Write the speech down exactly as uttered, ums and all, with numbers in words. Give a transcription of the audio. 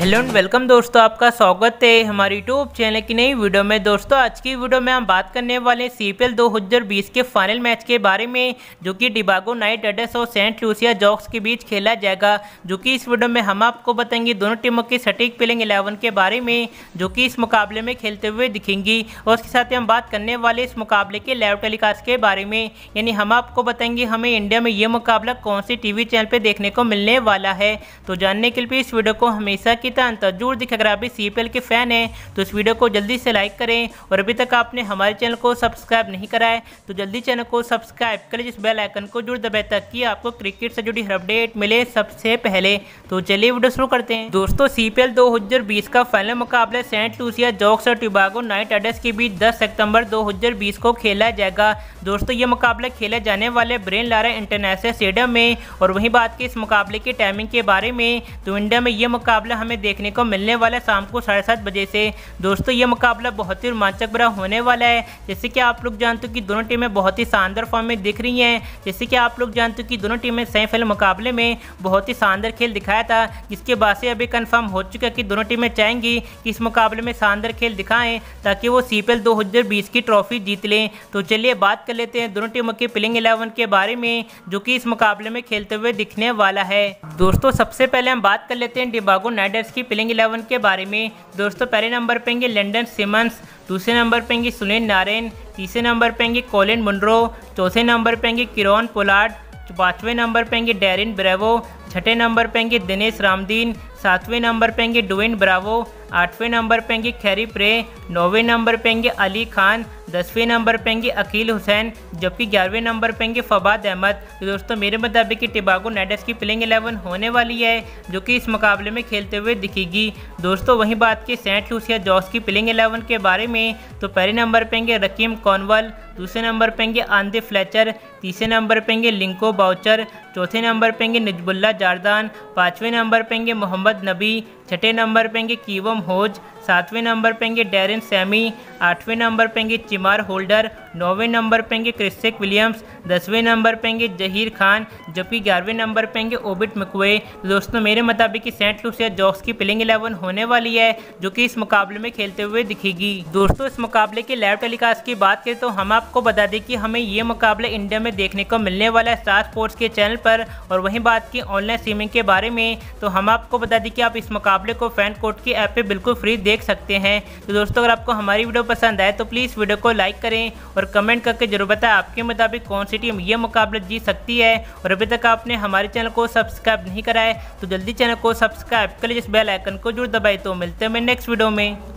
Hello and welcome दोस्तों, आपका स्वागत है हमारे यूट्यूब चैनल की नई वीडियो में। दोस्तों आज की वीडियो में हम बात करने वाले सीपीएल दो हज़ार बीस के फाइनल मैच के बारे में, जो कि डिबागो नाइट राइडर्स और सेंट लूसिया जॉक्स के बीच खेला जाएगा। जो कि इस वीडियो में हम आपको बताएंगे दोनों टीमों की सटीक प्लेइंग इलेवन के बारे में, जो कि इस मुकाबले में खेलते हुए दिखेंगी। और उसके साथ ही हम बात करने वाले इस मुकाबले के लाइव टेलीकास्ट के बारे में, यानी हम आपको बताएंगे हमें इंडिया में ये मुकाबला कौन सी टीवी चैनल पर देखने को मिलने वाला है। तो जानने के लिए इस वीडियो को हमेशा की तरह जरूर दिखे। अगर आप भी सीपीएल के फैन हैं तो इस वीडियो को जल्दी से लाइक करें, और अभी तक आपने हमारे चैनल को सब्सक्राइब नहीं करा है तो जल्दी चैनल को सब्सक्राइब करें, जिस बेल आइकन को जरूर दबाएं ताकि आपको क्रिकेट से जुड़ी हर अपडेट मिले सबसे पहले। तो चलिए वीडियो शुरू करते हैं। दोस्तों सीपीएल दो हज़ार बीस का फाइनल मुकाबला सेंट लूसिया जॉक्स और डिबागो नाइट राइडर्स के बीच दस सितंबर दो हज़ार बीस को खेला जाएगा। दोस्तों ये मुकाबला खेले जाने वाले ब्रेन लारा इंटरनेशनल स्टेडियम में। और वहीं बात की इस मुकाबले के टाइमिंग के बारे में, तो इंडिया में ये मुकाबला हमें देखने को मिलने वाला है शाम को साढ़े सात बजे से। दोस्तों ये मुकाबला बहुत ही रोमांचक भरा होने वाला है। जैसे कि आप लोग जानते हो कि दोनों टीमें बहुत ही शानदार फॉर्म में दिख रही हैं। जैसे कि आप लोग जानते हो कि दोनों टीमें सेमीफाइनल मुकाबले में बहुत ही शानदार खेल दिखाया था, जिसके बाद से अभी कंफर्म हो चुका है कि दोनों टीमें चाहेंगी कि इस मुकाबले में शानदार खेल दिखाएं ताकि वो सीपीएल दो हज़ार बीस की ट्रॉफी जीत लें। तो चलिए बात कर लेते हैं दोनों टीमों के प्लेइंग इलेवन के बारे में, जो कि इस मुकाबले में खेलते हुए दिखने वाला है। दोस्तों सबसे पहले हम बात कर लेते हैं डिबागो नाइट राइडर्स की प्लेइंग इलेवन के बारे में। दोस्तों पहले नंबर पे होंगे लैंडन सिमंस, दूसरे नंबर पे होंगे सुनील नारायण, तीसरे नंबर पे होंगे कॉलिन मुनरो, चौथे नंबर पे होंगे किरोन पोलार्ड, पाँचवें नंबर पे होंगे डेरिन ब्रेवो, छठे नंबर पे होंगे दिनेश रामदीन, सातवें नंबर पे होंगे डुवेन ब्रावो, आठवें नंबर पे होंगे खैरी प्रे, नौवें नंबर पे होंगे अली खान, दसवें नंबर पे होंगे अकील हुसैन, जबकि ग्यारहवें नंबर पे होंगे फवाद अहमद। तो दोस्तों मेरे मुताबिक कि डिबागो नाइट राइडर्स की प्लेइंग इलेवन होने वाली है, जो कि इस मुकाबले में खेलते हुए दिखेगी। दोस्तों वहीं बात की सेंट लूसिया जॉक्स की प्लेइंग इलेवन के बारे में, तो पहले नंबर पे होंगे रकीम कॉर्नवॉल, दूसरे नंबर पे होंगे आंदे फ्लेचर, तीसरे नंबर पे होंगे लिंको बाउचर, चौथे नंबर पे होंगे निजबुल्ला जारदान, पाँचवें नंबर पे होंगे मोहम्मद नबी, छठे नंबर पे होंगे कीवम होज, सातवें नंबर पे होंगे डेरिन सैमी, आठवें नंबर पे होंगे चिमार होल्डर, नौवें नंबर पे होंगे क्रिस्टिक विलियम्स, दसवें नंबर पे होंगे जहीर खान, जबकि ग्यारहवें नंबर पे होंगे ओबिट मकवे। दोस्तों मेरे मुताबिक कि सेंट लूसिया जॉक्स की प्लेइंग इलेवन होने वाली है, जो कि इस मुकाबले में खेलते हुए दिखेगी। दोस्तों इस मुकाबले के लाइव टेलीकास्ट की बात करें तो हम आपको बता दें कि हमें ये मुकाबला इंडिया में देखने को मिलने वाला है स्टार स्पोर्ट्स के चैनल पर। और वहीं बात की ऑनलाइन स्ट्रीमिंग के बारे में, तो हम आपको बता दें कि आप इस मुकाबले को फैन कोर्ट की ऐप पे बिल्कुल फ्री देख सकते हैं। तो दोस्तों अगर आपको हमारी वीडियो पसंद आए तो प्लीज़ वीडियो को लाइक करें और कमेंट करके जरूर बताएं आपके मुताबिक कौन सी टीम ये मुकाबला जीत सकती है। और अभी तक आपने हमारे चैनल को सब्सक्राइब नहीं करा है तो जल्दी चैनल को सब्सक्राइब कर लीजिए, इस बेल आइकन को जरूर दबाएं। तो मिलते हैं नेक्स्ट वीडियो में।